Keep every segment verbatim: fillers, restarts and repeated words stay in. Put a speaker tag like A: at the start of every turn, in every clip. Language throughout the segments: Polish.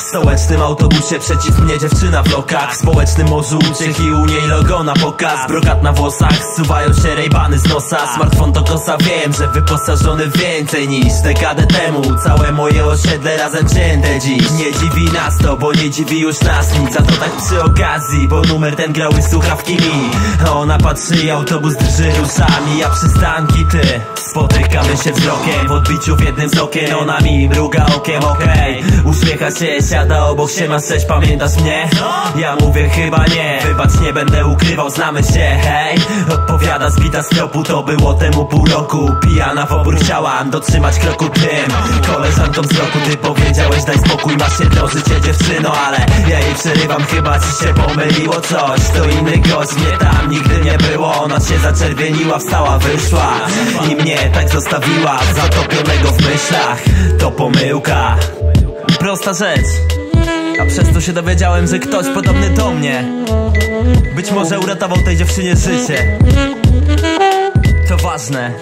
A: stołecznym autobusie przeciw mnie dziewczyna w lokach. W społecznym morzu uciech i u niej logo na pokaz. Brokat na włosach, zsuwają się rejbany z nosa. Smartfon to kosa, wiem, że wyposażony w więcej niż dekadę temu. Całe moje osiedle razem wzięte dziś. Nie dziwi nas to, bo nie dziwi już nas nic. A to tak przy okazji, bo numer ten grały słuchawki mi. A ona patrzy i autobus drży ruszami. Ja przystanki, ty. Spotykamy się wzrokiem w odbiciu w jednym z okien. Ona mi mruga okiem, okej okay. Uśmiecha się, siada obok, siema sześć, pamiętasz mnie? Ja mówię chyba nie, wybacz, nie będę ukrywał, znamy się, hej. Odpowiada zbita z tropu, to było temu pół roku. Pijana w obór, chciałam dotrzymać kroku tym koleżankom z roku. Ty powiedziałeś daj spokój, masz jedno życie dziewczyno, ale ja jej przerywam, chyba ci się pomyliło coś. To inny gość, mnie tam nigdy nie było. Ona się zaczerwieniła, wstała, wyszła i mnie tak zostawiła, zatopionego w myślach. To pomyłka, prosta rzecz, a przez to się dowiedziałem, że ktoś podobny do mnie być może uratował tej dziewczynie życie. To ważne,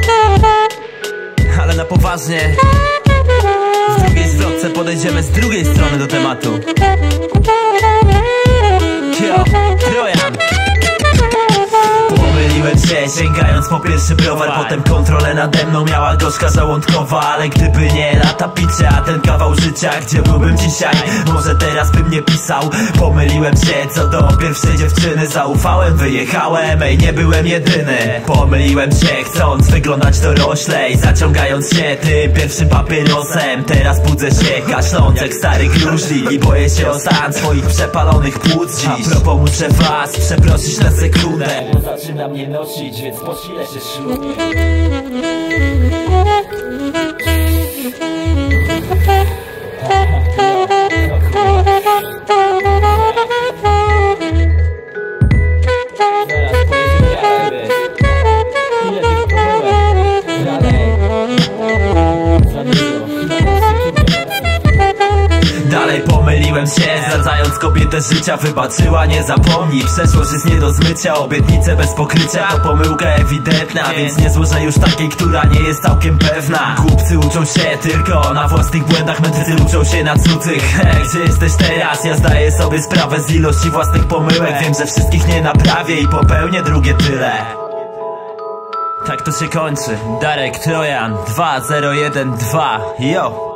A: ale na poważnie w drugiej zwrotce podejdziemy z drugiej strony do tematu. Yo, Trojan. Pomyliłem się, sięgając po pierwszy browar. Potem kontrolę nade mną miała gorzka żołądkowa. Ale gdyby nie lata picia, a ten kawał życia, gdzie byłbym dzisiaj? Może teraz bym nie pisał. Pomyliłem się co do pierwszej dziewczyny. Zaufałem, wyjechałem, ej, nie byłem jedyny. Pomyliłem się, chcąc wyglądać doroślej, zaciągając się tym pierwszym papierosem. Teraz budzę się, kaszląc jak stary gruźlik i boję się o stan swoich przepalonych płuc dziś. A propos, muszę was przeprosić na sekundę, bo zaczyna mnie nosić, więc posilę się ślub. Dalej pomyliłem się, zdradzając kobietę życia. Wybaczyła, nie zapomnij, przeszłość jest nie do zmycia. Obietnice bez pokrycia to pomyłka ewidentna, więc nie złożę już takiej, która nie jest całkiem pewna. Głupcy uczą się tylko na własnych błędach, mędrcy uczą się na cudzych. Gdzie jesteś teraz? Ja zdaję sobie sprawę z ilości własnych pomyłek. Wiem, że wszystkich nie naprawię i popełnię drugie tyle. Tak to się kończy. Darek Trojan dwa zero jeden dwa. Yo!